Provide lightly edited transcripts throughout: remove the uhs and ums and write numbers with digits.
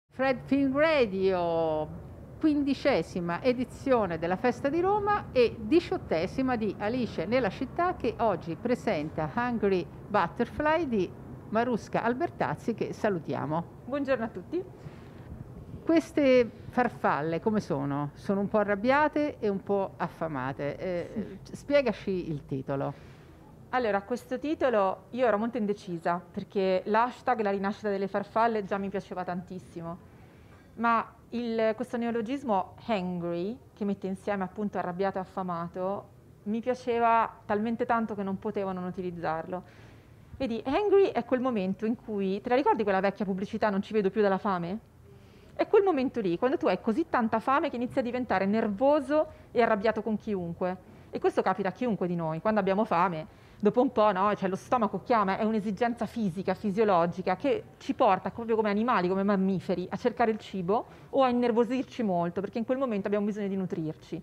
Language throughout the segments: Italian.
Fred Film Radio, 15ª edizione della Festa di Roma e 18ª di Alice nella città, che oggi presenta Hungry Butterfly di Marusca Albertazzi, che salutiamo. Buongiorno a tutti. Queste farfalle come sono? Sono un po' arrabbiate e un po' affamate. Spiegaci il titolo. Allora, questo titolo io ero molto indecisa perché l'hashtag La rinascita delle farfalle già mi piaceva tantissimo, ma questo neologismo hangry, che mette insieme appunto arrabbiato e affamato, mi piaceva talmente tanto che non potevo non utilizzarlo. Vedi, hangry è quel momento in cui, te la ricordi quella vecchia pubblicità "non ci vedo più dalla fame"? È quel momento lì, quando tu hai così tanta fame che inizi a diventare nervoso e arrabbiato con chiunque. E questo capita a chiunque di noi, quando abbiamo fame. Dopo un po', no? Cioè, lo stomaco chiama, è un'esigenza fisica, fisiologica, che ci porta, proprio come animali, come mammiferi, a cercare il cibo o a innervosirci molto, perché in quel momento abbiamo bisogno di nutrirci.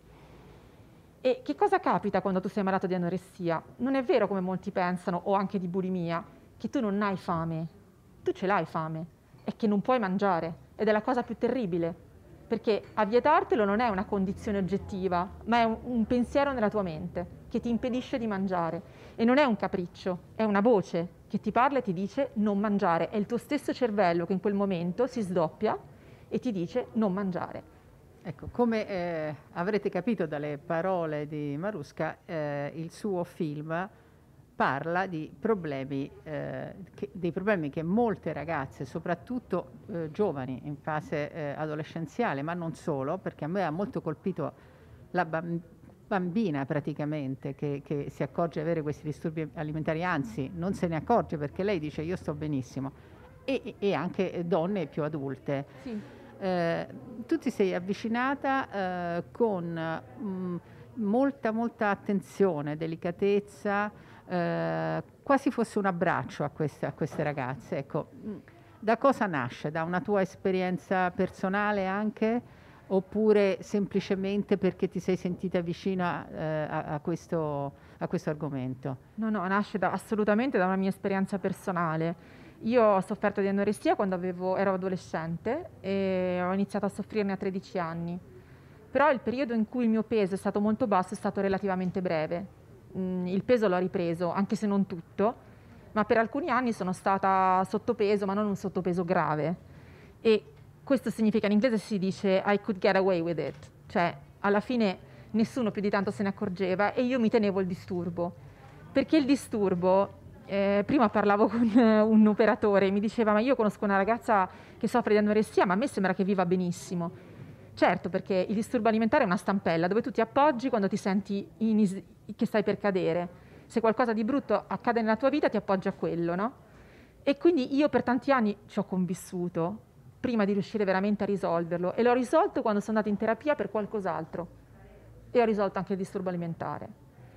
E che cosa capita quando tu sei malato di anoressia? Non è vero, come molti pensano, o anche di bulimia, che tu non hai fame. Tu ce l'hai fame, è che non puoi mangiare, ed è la cosa più terribile, perché a vietartelo non è una condizione oggettiva, ma è un pensiero nella tua mente che ti impedisce di mangiare. E non è un capriccio, è una voce che ti parla e ti dice non mangiare. È il tuo stesso cervello che in quel momento si sdoppia e ti dice non mangiare. Ecco, come avrete capito dalle parole di Marusca, il suo film parla di problemi, dei problemi che molte ragazze, soprattutto giovani in fase adolescenziale, ma non solo, perché a me ha molto colpito la bambina praticamente che si accorge di avere questi disturbi alimentari, anzi non se ne accorge perché lei dice io sto benissimo, e anche donne più adulte. Sì. Tu ti sei avvicinata con molta attenzione, delicatezza, quasi fosse un abbraccio a queste ragazze. Ecco, da cosa nasce? Da una tua esperienza personale anche? Oppure semplicemente perché ti sei sentita vicina a questo argomento? No, nasce assolutamente da una mia esperienza personale. Io ho sofferto di anoressia quando ero adolescente e ho iniziato a soffrirne a 13 anni. Però il periodo in cui il mio peso è stato molto basso è stato relativamente breve. Il peso l'ho ripreso, anche se non tutto, ma per alcuni anni sono stata sottopeso, ma non un sottopeso grave. E questo significa, in inglese si dice I could get away with it, cioè alla fine nessuno più di tanto se ne accorgeva e io mi tenevo il disturbo. Perché il disturbo, prima parlavo con un operatore e mi diceva ma io conosco una ragazza che soffre di anoressia, ma a me sembra che viva benissimo. Certo, perché il disturbo alimentare è una stampella dove tu ti appoggi quando ti senti che stai per cadere. Se qualcosa di brutto accade nella tua vita ti appoggi a quello, no? E quindi io per tanti anni ci ho convissuto prima di riuscire veramente a risolverlo, e l'ho risolto quando sono andata in terapia per qualcos'altro e ho risolto anche il disturbo alimentare.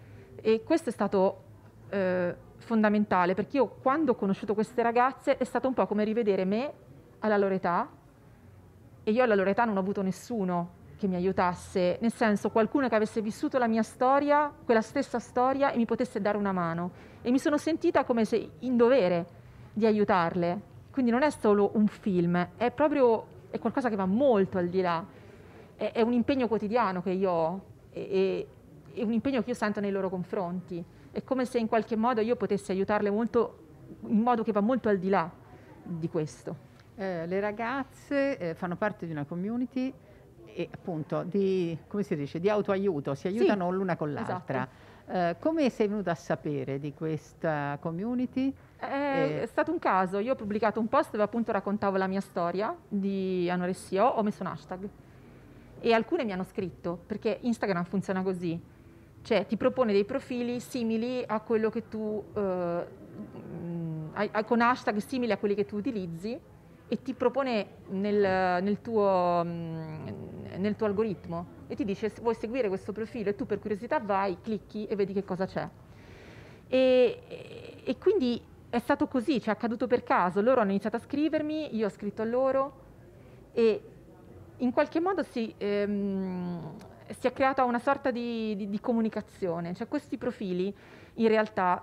E questo è stato fondamentale, perché io quando ho conosciuto queste ragazze è stato un po' come rivedere me alla loro età, e io alla loro età non ho avuto nessuno che mi aiutasse, nel senso qualcuno che avesse vissuto la mia storia, quella stessa storia, e mi potesse dare una mano, e mi sono sentita come se in dovere di aiutarle. Quindi non è solo un film, è qualcosa che va molto al di là, è un impegno quotidiano che io ho, è un impegno che io sento nei loro confronti. È come se in qualche modo io potessi aiutarle molto, in modo che va molto al di là di questo. Le ragazze fanno parte di una community e appunto di, come si dice, di autoaiuto, si aiutano l'una con l'altra. Esatto. Come sei venuta a sapere di questa community? È stato un caso, io ho pubblicato un post dove appunto raccontavo la mia storia di anoressia, ho messo un hashtag e alcune mi hanno scritto, perché Instagram funziona così, cioè ti propone dei profili simili a quello che tu, con hashtag simili a quelli che tu utilizzi, e ti propone nel tuo algoritmo e ti dice vuoi seguire questo profilo, e tu per curiosità vai, clicchi e vedi che cosa c'è. E quindi è stato così, cioè è accaduto per caso. Loro hanno iniziato a scrivermi, io ho scritto a loro e in qualche modo si è creata una sorta di comunicazione. Cioè questi profili in realtà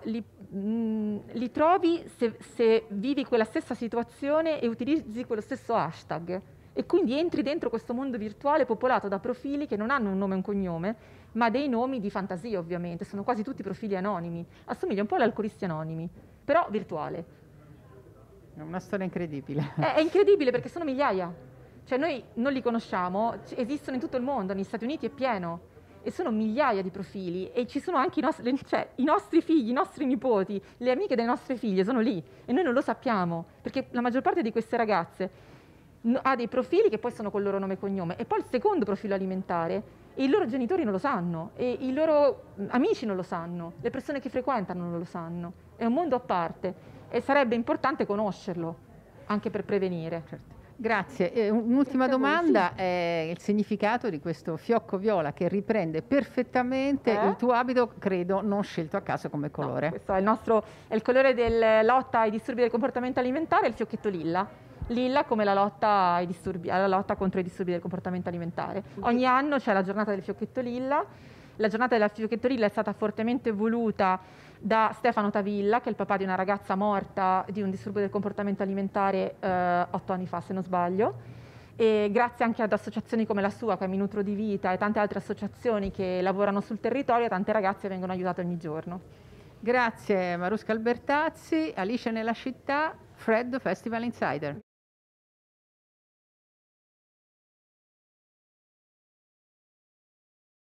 li trovi se vivi quella stessa situazione e utilizzi quello stesso hashtag. e quindi entri dentro questo mondo virtuale popolato da profili che non hanno un nome e un cognome, ma dei nomi di fantasia ovviamente, sono quasi tutti profili anonimi, assomiglia un po' agli alcolisti anonimi, però virtuale. È una storia incredibile. È incredibile perché sono migliaia, cioè noi non li conosciamo, esistono in tutto il mondo, negli Stati Uniti è pieno, e sono migliaia di profili e ci sono anche i nostri figli, i nostri nipoti, le amiche delle nostre figlie sono lì e noi non lo sappiamo, perché la maggior parte di queste ragazze ha dei profili che poi sono col loro nome e cognome e poi il secondo profilo alimentare e i loro genitori non lo sanno e i loro amici non lo sanno, le persone che frequentano non lo sanno, è un mondo a parte e sarebbe importante conoscerlo anche per prevenire. Certo. Grazie. Un'ultima domanda è il significato di questo fiocco viola che riprende perfettamente il tuo abito, credo non scelto a caso come colore. No, questo è il colore della lotta ai disturbi del comportamento alimentare, il fiocchetto lilla. Lilla come la lotta contro i disturbi del comportamento alimentare. Ogni anno c'è la giornata del fiocchetto lilla. La giornata del fiocchetto lilla è stata fortemente voluta da Stefano Tavilla, che è il papà di una ragazza morta di un disturbo del comportamento alimentare 8 anni fa, se non sbaglio. E grazie anche ad associazioni come la sua, che è Minutro di Vita, e tante altre associazioni che lavorano sul territorio, tante ragazze vengono aiutate ogni giorno. Grazie Marusca Albertazzi, Alice nella città, Fred Festival Insider.